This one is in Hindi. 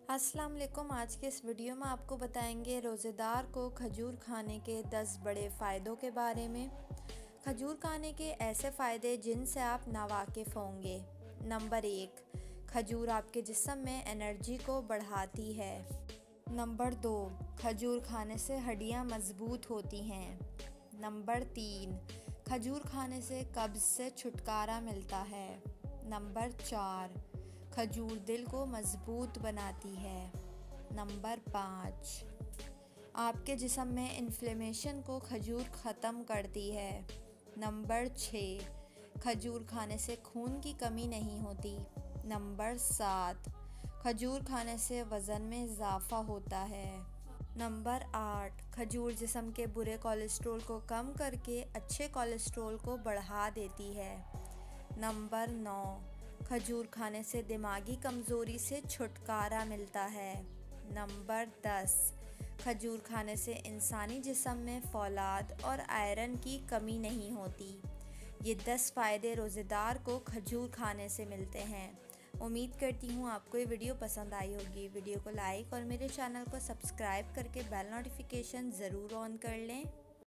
अस्सलाम वालेकुम। आज के इस वीडियो में आपको बताएंगे रोज़ेदार को खजूर खाने के 10 बड़े फ़ायदों के बारे में। खजूर खाने के ऐसे फ़ायदे जिनसे आप नावाकिफ़ होंगे। नंबर 1, खजूर आपके जिस्म में एनर्जी को बढ़ाती है। नंबर 2, खजूर खाने से हड्डियाँ मज़बूत होती हैं। नंबर 3, खजूर खाने से कब्ज़ से छुटकारा मिलता है। नंबर 4, खजूर दिल को मज़बूत बनाती है। नंबर 5, आपके जिस्म में इन्फ्लेमेशन को खजूर ख़त्म करती है। नंबर 6, खजूर खाने से खून की कमी नहीं होती। नंबर 7, खजूर खाने से वज़न में इजाफ़ा होता है। नंबर 8, खजूर जिस्म के बुरे कोलेस्ट्रॉल को कम करके अच्छे कोलेस्ट्रॉल को बढ़ा देती है। नंबर 9, खजूर खाने से दिमागी कमज़ोरी से छुटकारा मिलता है। नंबर 10, खजूर खाने से इंसानी जिस्म में फौलाद और आयरन की कमी नहीं होती। ये 10 फ़ायदे रोज़ेदार को खजूर खाने से मिलते हैं। उम्मीद करती हूँ आपको ये वीडियो पसंद आई होगी। वीडियो को लाइक और मेरे चैनल को सब्सक्राइब करके बेल नोटिफिकेशन ज़रूर ऑन कर लें।